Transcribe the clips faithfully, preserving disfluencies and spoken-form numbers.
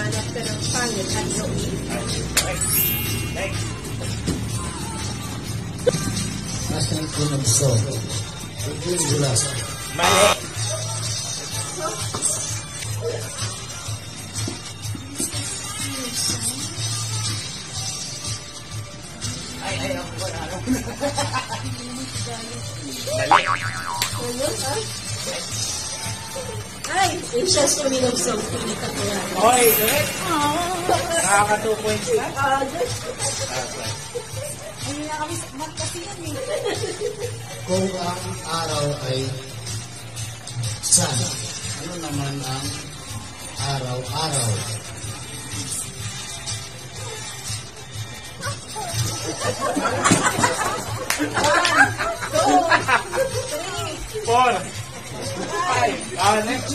hanap ka ng pangit at gawin. Next. Next. Nasaan ko ng so? Ito yung gulas. Mali. Ay, ay, ako ba na? Mali. Ayun, ha? Ay, yung siya suminom sa pilit ako yan. Oy, good. Nakaka two points na. Ah, good. Ayun na kami sa mat kasi yan eh. Kung ang araw ay sun, ano naman ang araw-araw? Four. Five. Ah, next.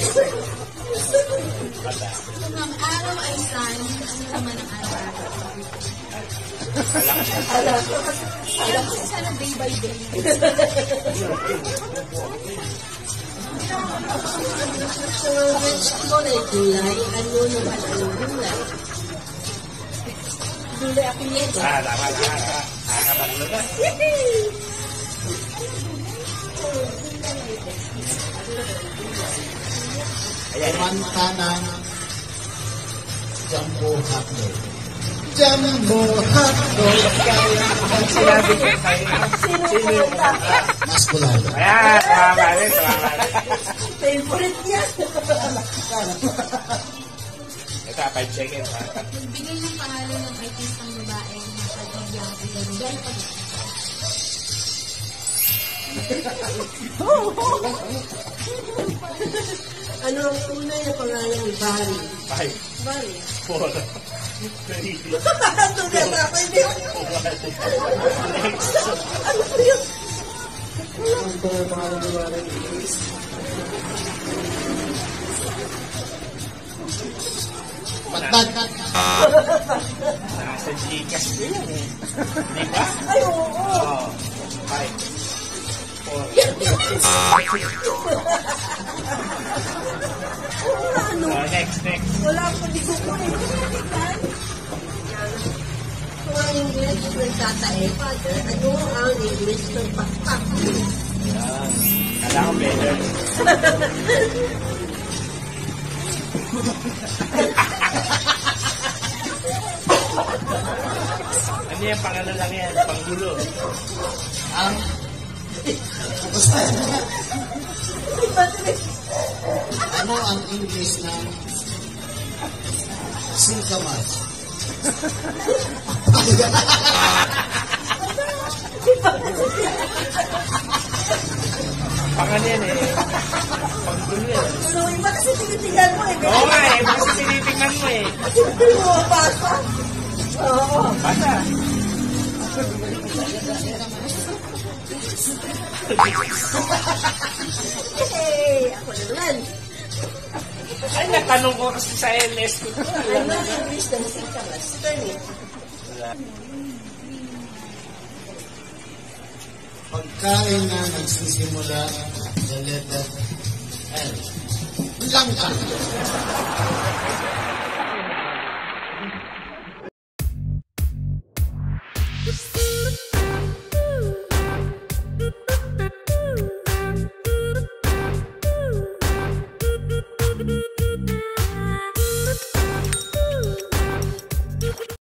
Kung ang araw ay sun, ano naman ang araw? Alam ko. Alam ko sana day by day. So, vegetable ay gulay. Ano naman ang gulay? Gulay ako yan. Ah, tama, tama, tama. Nakakabatlo na. Ayan. Kumanta ng Jumbo Hotdog. Jumbo Hotdog. Ang sinabi ko sa'yo. Sino yung kumanta? Maskulado. Ayan, tama rin, tama rin. Favorite niya. Ito, five seconds ha. Magbigay ng pangalan ng artistang babae na pagbigyan ang ilagay pa dito. Ano ang tunay na pangalan ni Barry? Five, Barry. four, three, Ano kaya ba ako hindi? next. Ano ko yun? Ang tunay pangalan ni Barry. Batad. Nasa Gcash ko yan eh. Di ba? Ay, oo. Oo. Five, four, Ano? oh, next, next. Wala akong di ko po eh. Kung ang English ng tata eh, father, ano ang English ng pakpak? Ayan. Kala ko better. Ano yung pangalan lang yan? Panggulo. Ang basta. Ano ang English ng singkamas? Pangalan yan eh. Panggulo yan. Ano, iba kasi tinitingnan mo eh. Oo nga eh. Bakit tinitingnan mo eh? Hindi mo mabasa. Oo. Basta. Hey, ako na naman. Ay, natanong ko kasi sa L S ko. Ano ang English ng singkamas? Turn it. Pagkain na nagsisimula sa letter L. Langka.